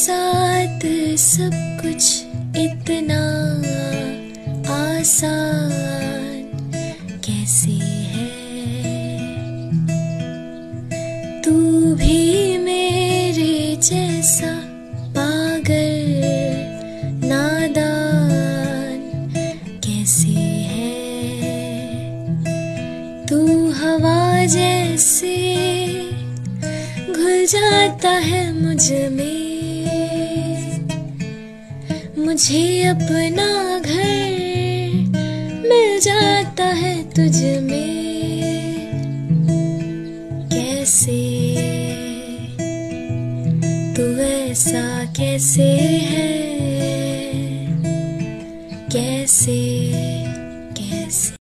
साथ सब कुछ इतना आसान कैसे है। तू भी मेरे जैसा पागल नादान कैसे है। तू हवा जैसे घुल जाता है मुझ में, मुझे अपना घर मिल जाता है तुझ में। कैसे तू ऐसा कैसे है, कैसे